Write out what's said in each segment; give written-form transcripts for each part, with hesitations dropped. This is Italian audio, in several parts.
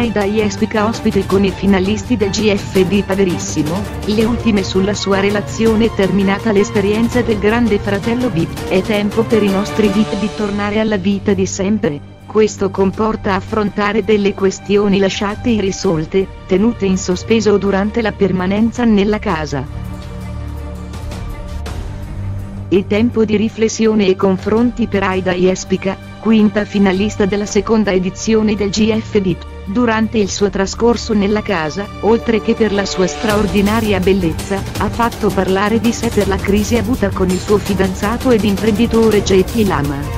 Aida Jespica ospite con i finalisti del GF VIP Verissimo, le ultime sulla sua relazione terminata l'esperienza del grande fratello VIP. È tempo per i nostri VIP di tornare alla vita di sempre. Questo comporta affrontare delle questioni lasciate irrisolte, tenute in sospeso durante la permanenza nella casa. È tempo di riflessione e confronti per Aida Jespica, quinta finalista della seconda edizione del GF VIP. Durante il suo trascorso nella casa, oltre che per la sua straordinaria bellezza, ha fatto parlare di sé per la crisi avuta con il suo fidanzato ed imprenditore JP Lama.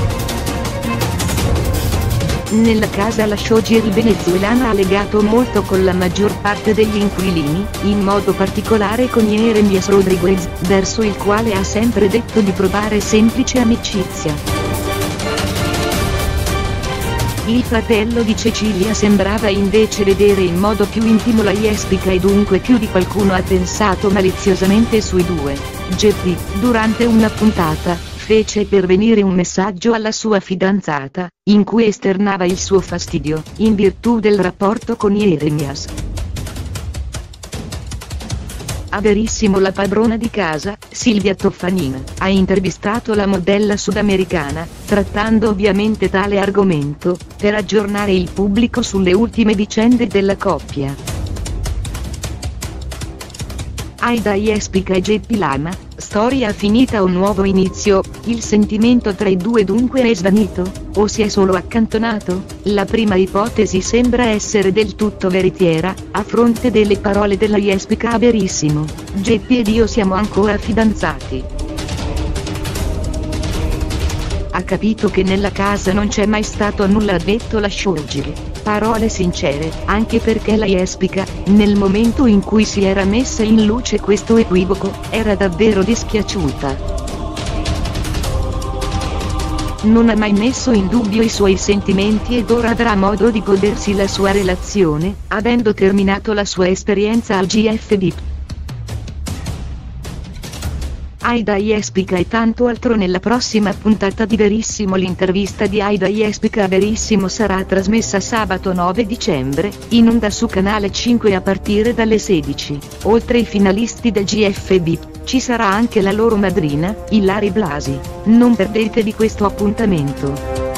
Nella casa la showgirl venezuelana ha legato molto con la maggior parte degli inquilini, in modo particolare con Jeremías Rodríguez, verso il quale ha sempre detto di provare semplice amicizia. Il fratello di Cecilia sembrava invece vedere in modo più intimo la Jespica e dunque più di qualcuno ha pensato maliziosamente sui due. JP, durante una puntata, fece pervenire un messaggio alla sua fidanzata, in cui esternava il suo fastidio, in virtù del rapporto con Jeremías. A Verissimo la padrona di casa, Silvia Toffanin, ha intervistato la modella sudamericana, trattando ovviamente tale argomento, per aggiornare il pubblico sulle ultime vicende della coppia. Aida Jespica e JP Lama, storia finita o nuovo inizio? Il sentimento tra i due dunque è svanito, o si è solo accantonato? La prima ipotesi sembra essere del tutto veritiera, a fronte delle parole della Jespica a Verissimo. JP ed io siamo ancora fidanzati. Ha capito che nella casa non c'è mai stato nulla, ha detto la showgirl. Parole sincere, anche perché la Jespica, nel momento in cui si era messa in luce questo equivoco, era davvero dispiaciuta. Non ha mai messo in dubbio i suoi sentimenti ed ora avrà modo di godersi la sua relazione, avendo terminato la sua esperienza al GF VIP. Aida Jespica e tanto altro nella prossima puntata di Verissimo. L'intervista di Aida Jespica a Verissimo sarà trasmessa sabato 9 dicembre, in onda su Canale 5 a partire dalle 16. Oltre ai finalisti del GF VIP, ci sarà anche la loro madrina, Ilary Blasi. Non perdetevi questo appuntamento.